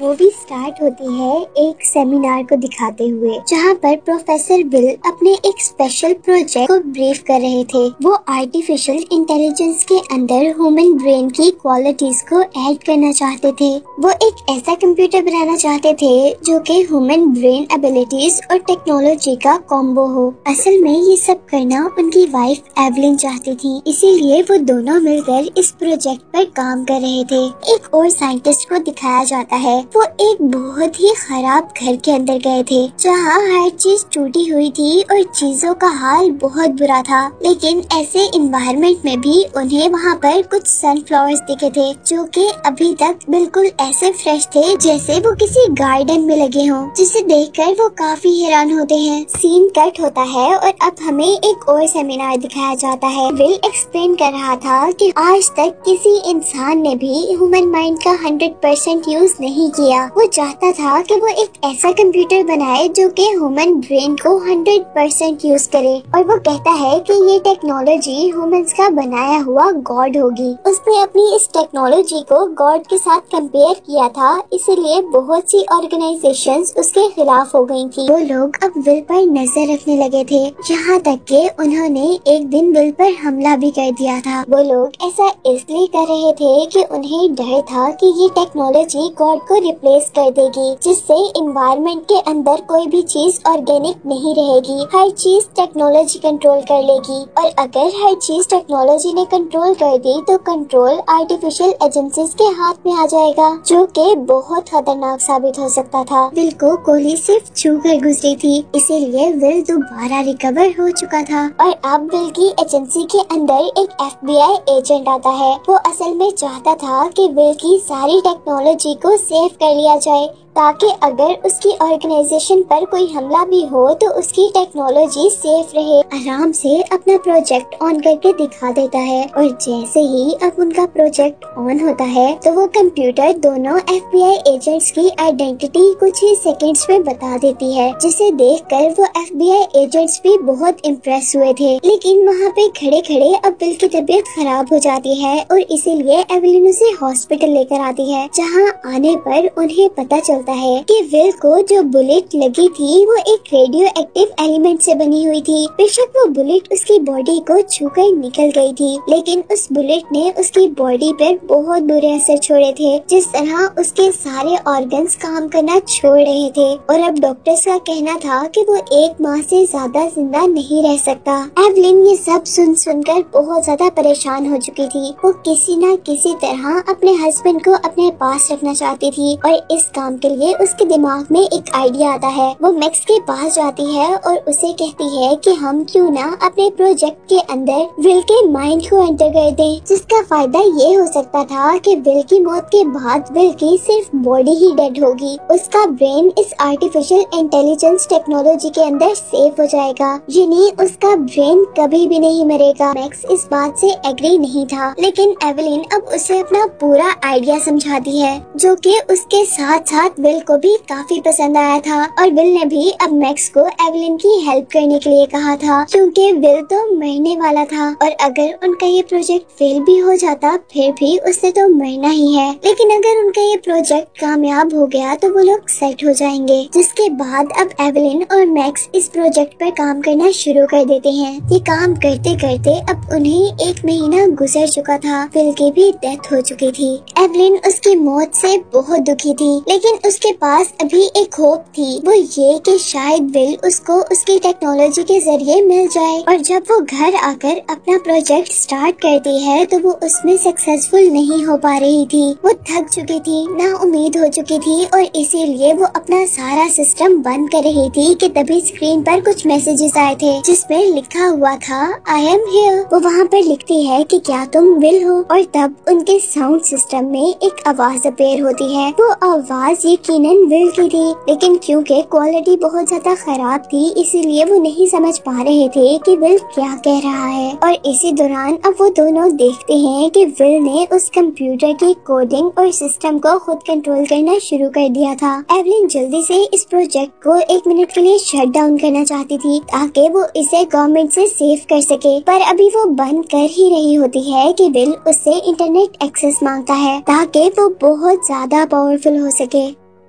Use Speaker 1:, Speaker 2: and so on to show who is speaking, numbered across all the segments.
Speaker 1: Movie start होती है एक सेमिनार को दिखाते हुए, जहाँ पर प्रोफेसर विल अपने एक स्पेशल प्रोजेक्ट को ब्रीफ कर रहे थे। वो आर्टिफिशियल इंटेलिजेंस के अंदर ह्यूमन ब्रेन की क्वालिटीज को ऐड करना चाहते थे। वो एक ऐसा कंप्यूटर बनाना चाहते थे जो कि ह्यूमन ब्रेन एबिलिटीज और टेक्नोलॉजी का कॉम्बो हो। असल में ये सब करना उनकी वाइफ एवलिन चाहती थी, इसीलिए वो दोनों मिलकर इस प्रोजेक्ट पर काम कर रहे थे। एक और साइंटिस्ट को दिखाया जाता है, वो एक बहुत ही खराब घर के अंदर गए थे, जहाँ हर चीज टूटी हुई थी और चीजों का हाल बहुत बुरा था। लेकिन ऐसे इन्वायरमेंट में भी उन्हें वहाँ पर कुछ सनफ्लावर्स दिखे थे, जो कि अभी तक बिल्कुल ऐसे फ्रेश थे जैसे वो किसी गार्डन में लगे हों, जिसे देखकर वो काफी हैरान होते हैं। सीन कट होता है और अब हमें एक और सेमिनार दिखाया जाता है। विल एक्सप्लेन कर रहा था कि आज तक किसी इंसान ने भी ह्यूमन माइंड का 100% यूज नहीं किया। वो चाहता था कि वो एक ऐसा कंप्यूटर बनाए जो कि ह्यूमन ब्रेन को 100% यूज करे, और वो कहता है कि ये टेक्नोलॉजी ह्यूमंस का बनाया हुआ गॉड होगी। उसने अपनी इस टेक्नोलॉजी को गॉड के साथ कंपेयर किया था, इसीलिए बहुत सी ऑर्गेनाइजेशंस उसके खिलाफ हो गई थी। वो लोग अब विल पर नजर रखने लगे थे, यहाँ तक कि उन्होंने एक दिन विल पर हमला भी कर दिया था। वो लोग ऐसा इसलिए कर रहे थे कि उन्हें डर था कि ये टेक्नोलॉजी गॉड को रिप्लेस कर देगी, जिससे इन्वायरमेंट के अंदर कोई भी चीज ऑर्गेनिक नहीं रहेगी। हर चीज टेक्नोलॉजी कंट्रोल कर लेगी, और अगर हर चीज टेक्नोलॉजी ने कंट्रोल कर दी तो कंट्रोल आर्टिफिशियल एजेंसीज के हाथ में आ जाएगा, जो कि बहुत खतरनाक साबित हो सकता था। विल को गोली सिर्फ छू कर गुजरी थी, इसीलिए विल दोबारा रिकवर हो चुका था। और अब विल की एजेंसी के अंदर एक FBI एजेंट आता है। वो असल में चाहता था कि विल की सारी टेक्नोलॉजी को सेव कर लिया जाए, ताकि अगर उसकी ऑर्गेनाइजेशन पर कोई हमला भी हो तो उसकी टेक्नोलॉजी सेफ रहे। आराम से अपना प्रोजेक्ट ऑन करके दिखा देता है, और जैसे ही अब उनका प्रोजेक्ट ऑन होता है तो वो कंप्यूटर दोनों FBI एजेंट्स की आइडेंटिटी कुछ ही सेकंड्स में बता देती है, जिसे देखकर वो FBI एजेंट्स भी बहुत इम्प्रेस हुए थे। लेकिन वहाँ पे खड़े खड़े अब विल की तबीयत खराब हो जाती है, और इसीलिए एवलिन उसे हॉस्पिटल लेकर आती है, जहाँ आने पर उन्हें पता चलता है कि विल को जो बुलेट लगी थी वो एक रेडियो एक्टिव एलिमेंट से बनी हुई थी। बेशक वो बुलेट उसकी बॉडी को छूकर निकल गई थी, लेकिन उस बुलेट ने उसकी बॉडी पर बहुत बुरे असर छोड़े थे, जिस तरह उसके सारे ऑर्गन्स काम करना छोड़ रहे थे। और अब डॉक्टर्स का कहना था कि वो 1 माह से ज्यादा जिंदा नहीं रह सकता। एवलिन ये सब सुनकर बहुत ज्यादा परेशान हो चुकी थी। वो किसी न किसी तरह अपने हस्बैंड को अपने पास रखना चाहती थी, और इस काम के लिए उसके दिमाग में एक आइडिया आता है। वो मैक्स के पास जाती है और उसे कहती है कि हम क्यों ना अपने प्रोजेक्ट के अंदर विल के माइंड को एंटर कर दें, जिसका फायदा ये हो सकता था कि विल की मौत के बाद विल की सिर्फ बॉडी ही डेड होगी, उसका ब्रेन इस आर्टिफिशियल इंटेलिजेंस टेक्नोलॉजी के अंदर सेफ हो जाएगा, यानी उसका ब्रेन कभी भी नहीं मरेगा। मैक्स इस बात से एग्री नहीं था, लेकिन एवलिन अब उसे अपना पूरा आइडिया समझाती है, जो कि उसके साथ साथ विल को भी काफी पसंद आया था। और विल ने भी अब मैक्स को एवलिन की हेल्प करने के लिए कहा था, क्योंकि विल तो मरने वाला था, और अगर उनका ये प्रोजेक्ट फेल भी हो जाता फिर भी उससे तो मरना ही है। लेकिन अगर उनका ये प्रोजेक्ट कामयाब हो गया तो वो लोग सेट हो जाएंगे। जिसके बाद अब एवलिन और मैक्स इस प्रोजेक्ट पर काम करना शुरू कर देते हैं। ये काम करते करते अब उन्हें 1 महीना गुजर चुका था। विल की भी डेथ हो चुकी थी। एवलिन उसकी मौत से बहुत दुखी थी, लेकिन उसके पास अभी एक होप थी, वो ये कि शायद विल उसको उसकी टेक्नोलॉजी के जरिए मिल जाए। और जब वो घर आकर अपना प्रोजेक्ट स्टार्ट करती है तो वो उसमें सक्सेसफुल नहीं हो पा रही थी। वो थक चुकी थी, ना उम्मीद हो चुकी थी, और इसीलिए वो अपना सारा सिस्टम बंद कर रही थी कि तभी स्क्रीन पर कुछ मैसेजेस आए थे, जिसमें लिखा हुआ था आई एम हियर। वो वहाँ पर लिखती है कि क्या तुम विल हो, और तब उनके साउंड सिस्टम में एक आवाज अपेयर होती है। वो आवाज यकीनन विल की थी, लेकिन क्योंकि क्वालिटी बहुत ज्यादा खराब थी इसीलिए वो नहीं समझ पा रहे थे कि विल क्या कह रहा है। और इसी दौरान अब वो दोनों देखते हैं कि विल ने उस कंप्यूटर की कोडिंग और सिस्टम को खुद कंट्रोल करना शुरू कर दिया था। एवलिन जल्दी से इस प्रोजेक्ट को 1 मिनट के लिए शट डाउन करना चाहती थी, ताकि वो इसे गवर्नमेंट से सेव कर सके, पर अभी वो बंद कर ही रही होती है कि विल उससे इंटरनेट एक्सेस मांगता है, ताकि वो बहुत ज्यादा पावरफुल हो सके।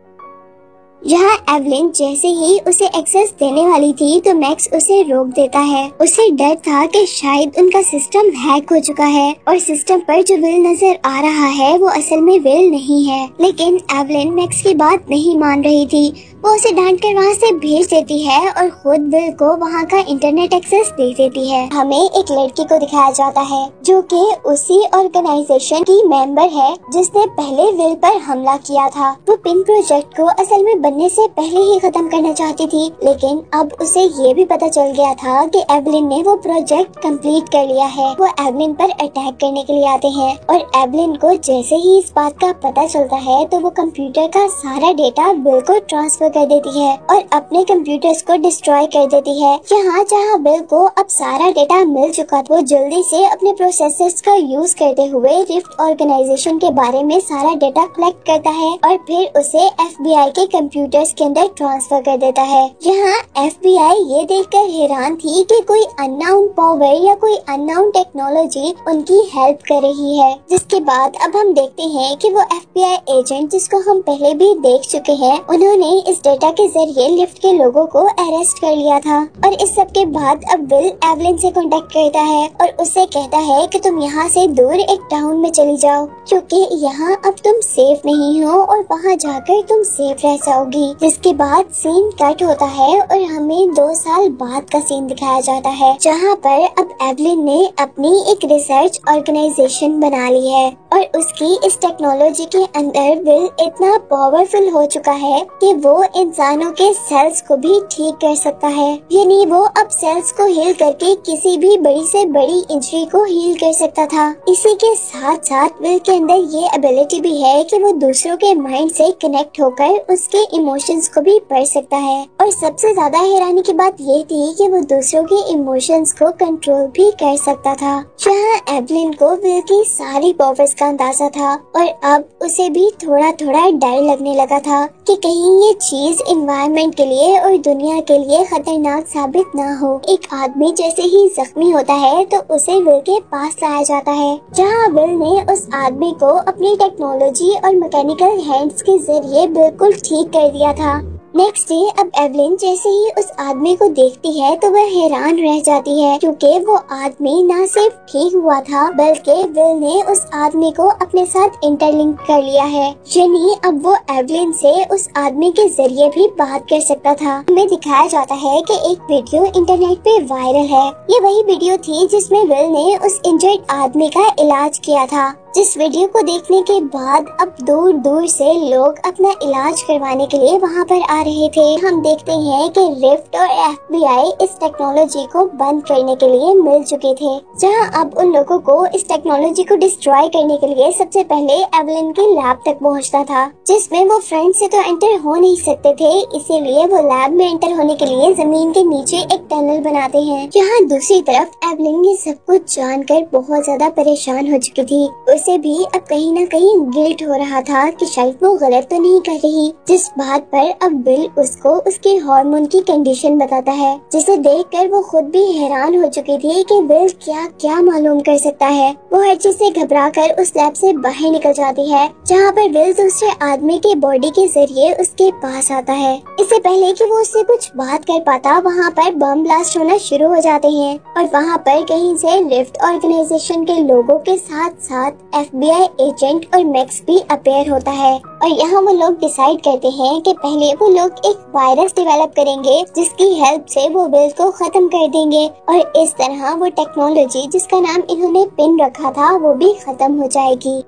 Speaker 1: जहाँ एवलिन जैसे ही उसे एक्सेस देने वाली थी तो मैक्स उसे रोक देता है। उसे डर था कि शायद उनका सिस्टम हैक हो चुका है और सिस्टम पर जो विल नजर आ रहा है वो असल में विल नहीं है। लेकिन एवलिन मैक्स की बात नहीं मान रही थी। वो उसे डांट कर वहाँ से भेज देती है और खुद विल को वहाँ का इंटरनेट एक्सेस दे देती है। हमें एक लड़की को दिखाया जाता है जो कि उसी ऑर्गेनाइजेशन की मेंबर है जिसने पहले विल पर हमला किया था। वो पिन प्रोजेक्ट को असल में बनने से पहले ही खत्म करना चाहती थी, लेकिन अब उसे ये भी पता चल गया था कि एवलिन ने वो प्रोजेक्ट कंप्लीट कर लिया है। वो एवलिन पर अटैक करने के लिए आते हैं और एवलिन को जैसे ही इस बात का पता चलता है तो वो कंप्यूटर का सारा डेटा विल को ट्रांसफर कर देती है और अपने कंप्यूटर्स को डिस्ट्रॉय कर देती है। यहाँ जहाँ विल को अब सारा डेटा मिल चुका था वो जल्दी से अपने प्रोसेसर्स का यूज करते हुए रिफ्ट ऑर्गेनाइजेशन के बारे में सारा डेटा कलेक्ट करता है और फिर उसे FBI के कंप्यूटर्स के अंदर ट्रांसफर कर देता है। यहाँ FBI ये देखकर हैरान थी कि कोई अननोन पावर या कोई अननोन टेक्नोलॉजी उनकी हेल्प कर रही है। जिसके बाद अब हम देखते हैं कि वो FBI एजेंट जिसको हम पहले भी देख चुके हैं, उन्होंने इस डेटा के जरिए लिफ्ट के लोगों को अरेस्ट कर लिया था। और इस सब के बाद अब विल एवलिन से कांटेक्ट करता है और उससे कहता है कि तुम यहाँ से दूर एक टाउन में चली जाओ क्योंकि यहाँ अब तुम सेफ नहीं हो और वहाँ जाकर तुम सेफ रह जाओगी। जिसके बाद सीन कट होता है और हमें 2 साल बाद का सीन दिखाया जाता है जहाँ पर अब एवलिन ने अपनी एक रिसर्च ऑर्गेनाइजेशन बना ली है और उसकी इस टेक्नोलॉजी के अंदर विल इतना पावरफुल हो चुका है कि वो इंसानों के सेल्स को भी ठीक कर सकता है। यानी वो अब सेल्स को हील करके किसी भी बड़ी से बड़ी इंजरी को हील कर सकता था। इसी के साथ साथ विल के अंदर ये एबिलिटी भी है कि वो दूसरों के माइंड से कनेक्ट होकर उसके इमोशंस को भी पढ़ सकता है। और सबसे ज्यादा हैरानी की बात ये थी कि वो दूसरों के इमोशंस को कंट्रोल भी कर सकता था। जहाँ एवलिन को विल की सारी पावर्स का अंदाजा था और अब उसे भी थोड़ा थोड़ा डर लगने लगा था कि कहीं ये चीज एनवायरनमेंट के लिए और दुनिया के लिए खतरनाक साबित ना हो। एक आदमी जैसे ही जख्मी होता है तो उसे विल के पास लाया जाता है जहाँ विल ने उस आदमी को अपनी टेक्नोलॉजी और मैकेनिकल हैंड्स के जरिए बिल्कुल ठीक कर दिया था। नेक्स्ट डे अब एवलिन जैसे ही उस आदमी को देखती है तो वह हैरान रह जाती है क्योंकि वो आदमी न सिर्फ ठीक हुआ था बल्कि विल ने उस आदमी को अपने साथ इंटरलिंक कर लिया है। यानी अब वो एवलिन से उस आदमी के जरिए भी बात कर सकता था। हमें दिखाया जाता है कि एक वीडियो इंटरनेट पे वायरल है। ये वही वीडियो थी जिसमें विल ने उस इंजर्ड आदमी का इलाज किया था। जिस वीडियो को देखने के बाद अब दूर दूर से लोग अपना इलाज करवाने के लिए वहाँ पर आ रहे थे। हम देखते हैं कि रिफ्ट और FBI इस टेक्नोलॉजी को बंद करने के लिए मिल चुके थे, जहाँ अब उन लोगों को इस टेक्नोलॉजी को डिस्ट्रॉय करने के लिए सबसे पहले एवलिन के लैब तक पहुँचना था, जिसमें वो फ्रंट से तो एंटर हो नहीं सकते थे, इसीलिए वो लैब में एंटर होने के लिए जमीन के नीचे एक टनल बनाते हैं। जहाँ दूसरी तरफ एवलिन ये सब कुछ जानकर बहुत ज्यादा परेशान हो चुकी थी। उसे भी अब कहीं न कहीं गिल्ट हो रहा था कि शायद वो गलत तो नहीं कर रही, जिस बात पर अब विल उसको उसके हार्मोन की कंडीशन बताता है, जिसे देखकर वो खुद भी हैरान हो चुकी थी कि विल क्या क्या मालूम कर सकता है। वो हर चीज से घबराकर उस लैब से बाहर निकल जाती है, जहाँ पर विल दूसरे आदमी के बॉडी के जरिए उसके पास आता है। इससे पहले कि वो उससे कुछ बात कर पाता, वहाँ पर बम ब्लास्ट होना शुरू हो जाते हैं और वहाँ पर कहीं से रिफ्ट ऑर्गेनाइजेशन के लोगों के साथ साथ FBI एजेंट और मैक्स भी अपेयर होता है। और यहाँ वो लोग डिसाइड करते हैं कि पहले वो लोग एक वायरस डेवलप करेंगे जिसकी हेल्प से वो विल को खत्म कर देंगे और इस तरह वो टेक्नोलॉजी जिसका नाम इन्होंने पिन रखा था वो भी खत्म हो जाएगी।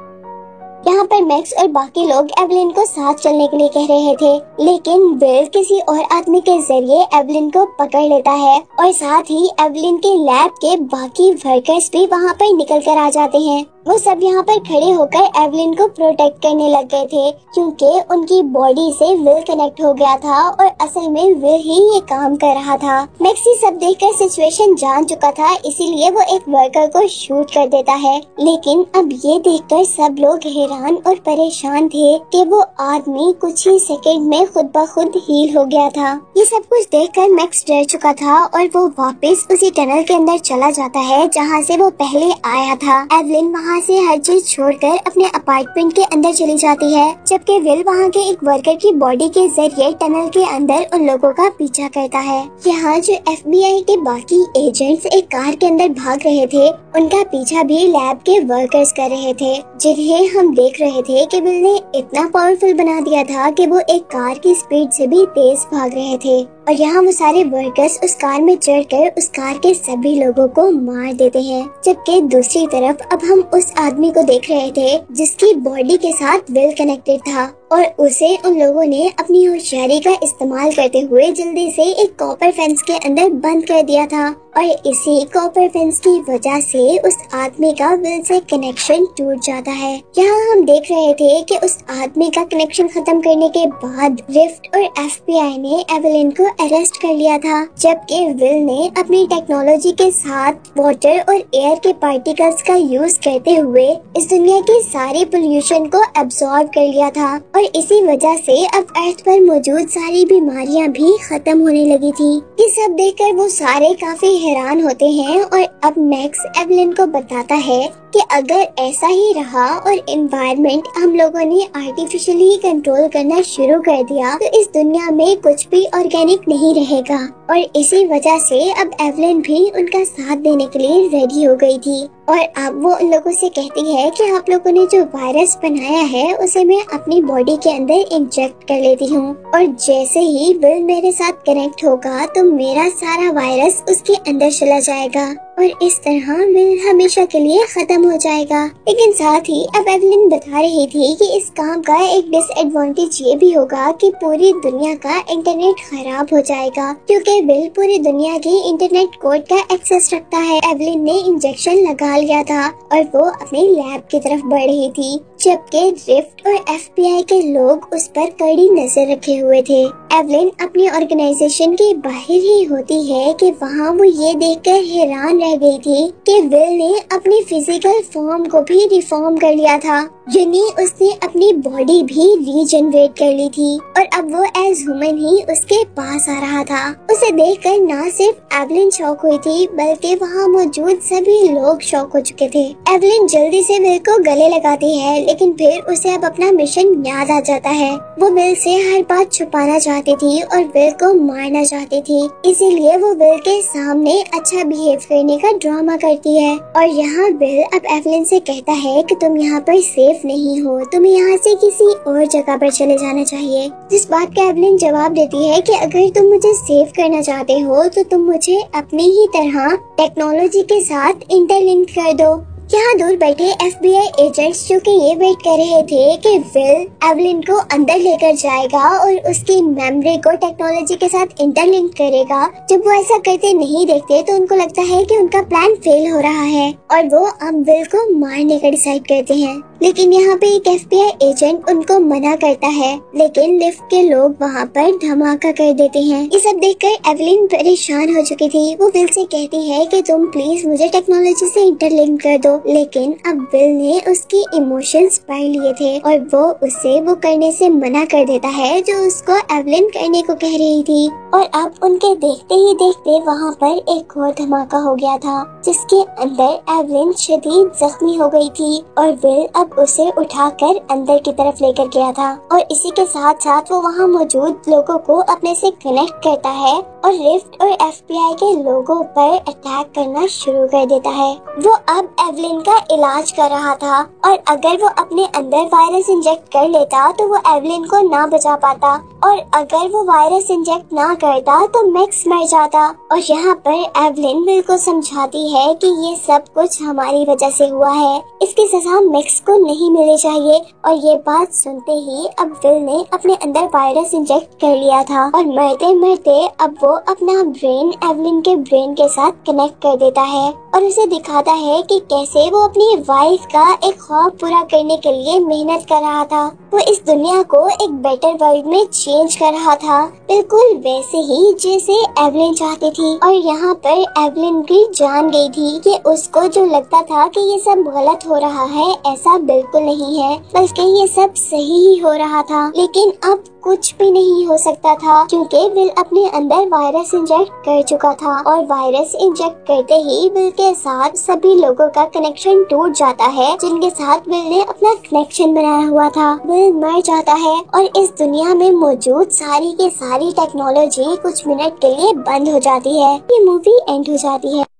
Speaker 1: यहाँ पर मैक्स और बाकी लोग एवलिन को साथ चलने के लिए कह रहे थे, लेकिन विल किसी और आदमी के जरिए एवलिन को पकड़ लेता है और साथ ही एवलिन के लैब के बाकी वर्कर्स भी वहाँ पर निकल कर आ जाते हैं। वो सब यहाँ पर खड़े होकर एवलिन को प्रोटेक्ट करने लग गए थे क्योंकि उनकी बॉडी से विल कनेक्ट हो गया था और असल में विल ही ये काम कर रहा था। मैक्स ये सब देखकर सिचुएशन जान चुका था, इसीलिए वो एक वर्कर को शूट कर देता है। लेकिन अब ये देखकर सब लोग हैरान और परेशान थे कि वो आदमी कुछ ही सेकंड में खुद ब खुद हील हो गया था। ये सब कुछ देखकर मैक्स डर चुका था और वो वापस उसी टनल के अंदर चला जाता है जहाँ से वो पहले आया था। एवलिन वहाँ से हर चीज छोड़कर अपने अपार्टमेंट के अंदर चली जाती है, जबकि विल वहाँ के एक वर्कर की बॉडी के जरिए टनल के अंदर उन लोगों का पीछा करता है। यहाँ जो FBI के बाकी एजेंट्स एक कार के अंदर भाग रहे थे, उनका पीछा भी लैब के वर्कर्स कर रहे थे, जिन्हें हम देख रहे थे कि विल ने इतना पावरफुल बना दिया था कि वो एक कार की स्पीड से भी तेज भाग रहे थे। और यहाँ वो सारे वर्कर्स उस कार में चढ़कर उस कार के सभी लोगों को मार देते हैं, जबकि दूसरी तरफ अब हम उस आदमी को देख रहे थे जिसकी बॉडी के साथ विल कनेक्टेड था, और उसे उन लोगों ने अपनी होशियारी का इस्तेमाल करते हुए जल्दी से एक कॉपर फेंस के अंदर बंद कर दिया था। और इसी कॉपर फेंस की वजह से उस आदमी का विल से कनेक्शन टूट जाता है। यहाँ हम देख रहे थे कि उस आदमी का कनेक्शन खत्म करने के बाद रिफ्ट और FBI ने एवेलिन को अरेस्ट कर लिया था, जबकि विल ने अपनी टेक्नोलॉजी के साथ वाटर और एयर के पार्टिकल्स का यूज करते हुए इस दुनिया की सारी पोल्यूशन को एब्जॉर्ब कर लिया था। और इसी वजह से अब अर्थ पर मौजूद सारी बीमारियां भी खत्म होने लगी थी। ये सब देखकर वो सारे काफी हैरान होते हैं, और अब मैक्स एवेलिन को बताता है कि अगर ऐसा ही रहा और एनवायरनमेंट हम लोगों ने आर्टिफिशियली कंट्रोल करना शुरू कर दिया तो इस दुनिया में कुछ भी ऑर्गेनिक नहीं रहेगा। और इसी वजह से अब एवेलिन भी उनका साथ देने के लिए रेडी हो गई थी, और अब वो उन लोगों से कहती है कि आप लोगों ने जो वायरस बनाया है उसे मैं अपनी बॉडी के अंदर इंजेक्ट कर लेती हूँ, और जैसे ही विल मेरे साथ कनेक्ट होगा तो मेरा सारा वायरस उसके अंदर चला जाएगा और इस तरह विल हमेशा के लिए खत्म हो जाएगा। लेकिन साथ ही अब एवेलिन बता रही थी कि इस काम का एक डिसएडवांटेज ये भी होगा कि पूरी दुनिया का इंटरनेट खराब हो जाएगा, क्योंकि विल पूरी दुनिया की इंटरनेट कोड का एक्सेस रखता है। एवेलिन ने इंजेक्शन लगा लिया था और वो अपने लैब की तरफ बढ़ रही थी, जबकि रिफ्ट और FBI के लोग उस पर कड़ी नजर रखे हुए थे। एवेलिन अपनी ऑर्गेनाइजेशन के बाहर ही होती है कि वहाँ वो ये देखकर हैरान रह गई थी कि विल ने अपनी फिजिकल फॉर्म को भी रिफॉर्म कर लिया था, यानी उसने अपनी बॉडी भी रीजनरेट कर ली थी और अब वो एज ह्यूमन ही उसके पास आ रहा था। उसे देखकर न सिर्फ एवेलिन शॉक हुई थी बल्कि वहाँ मौजूद सभी लोग शॉक हो चुके थे। एवेलिन जल्दी से विल को गले लगाती है, लेकिन फिर उसे अब अपना मिशन याद आ जाता है। वो विल से हर बात छुपाना चाहती थी और विल को मारना चाहती थी, इसीलिए वो विल के सामने अच्छा बिहेव करने का ड्रामा करती है। और यहाँ विल अब एवेलिन से कहता है कि तुम यहाँ पर सेफ नहीं हो, तुम्हें यहाँ से किसी और जगह पर चले जाना चाहिए। जिस बात का एवेलिन जवाब देती है कि अगर तुम मुझे सेव करना चाहते हो तो तुम मुझे अपनी ही तरह टेक्नोलॉजी के साथ इंटरलिंक कर दो। यहाँ दूर बैठे FBI एजेंट्स जो कि ये वेट कर रहे थे कि विल एवेलिन को अंदर लेकर जाएगा और उसकी मेमोरी को टेक्नोलॉजी के साथ इंटरलिंक करेगा, जब वो ऐसा करते नहीं देखते तो उनको लगता है कि उनका प्लान फेल हो रहा है और वो अब विल को मारने का डिसाइड करते हैं। लेकिन यहाँ पे एक FBI एजेंट उनको मना करता है, लेकिन लिफ्ट के लोग वहाँ पर धमाका कर देते हैं। ये सब देखकर एवेलिन परेशान हो चुकी थी। वो विल से कहती है कि तुम प्लीज मुझे टेक्नोलॉजी से इंटरलिंक कर दो, लेकिन अब विल ने उसकी इमोशंस पढ़ लिए थे और वो उसे वो करने से मना कर देता है जो उसको एवेलिन करने को कह रही थी। और अब उनके देखते ही देखते वहाँ पर एक और धमाका हो गया था, जिसके अंदर एवेलिन शदीद जख्मी हो गई थी और विल अब उसे उठाकर अंदर की तरफ लेकर गया था। और इसी के साथ साथ वो वहाँ मौजूद लोगों को अपने से कनेक्ट करता है और रिफ्ट और FBI के लोगों पर अटैक करना शुरू कर देता है। वो अब एवेलिन का इलाज कर रहा था और अगर वो अपने अंदर वायरस इंजेक्ट कर लेता तो वो एवेलिन को ना बचा पाता, और अगर वो वायरस इंजेक्ट ना करता तो मैक्स मर जाता। और यहाँ पर एवेलिन विल को समझाती है कि ये सब कुछ हमारी वजह से हुआ है, इसकी सजा मैक्स को नहीं मिलनी चाहिए। और ये बात सुनते ही अब विल ने अपने अंदर वायरस इंजेक्ट कर लिया था और मरते मरते अब वो अपना ब्रेन एवेलिन के ब्रेन के साथ कनेक्ट कर देता है और उसे दिखाता है कि कैसे वो अपनी वाइफ का एक ख्वाब पूरा करने के लिए मेहनत कर रहा था। वो इस दुनिया को एक बेटर वर्ल्ड में चेंज कर रहा था, बिल्कुल वैसे ही जैसे एवेलिन चाहती थी। और यहाँ पर एवेलिन भी जान गई थी कि उसको जो लगता था कि ये सब गलत हो रहा है, ऐसा बिल्कुल नहीं है, बल्कि ये सब सही ही हो रहा था। लेकिन अब कुछ भी नहीं हो सकता था क्योंकि विल अपने अंदर वायरस इंजेक्ट कर चुका था और वायरस इंजेक्ट करते ही विल के साथ सभी लोगों का कनेक्शन टूट जाता है जिनके साथ विल ने अपना कनेक्शन बनाया हुआ था। विल मर जाता है और इस दुनिया में मौजूद सारी की सारी टेक्नोलॉजी कुछ मिनट के लिए बंद हो जाती है। ये मूवी एंड हो जाती है।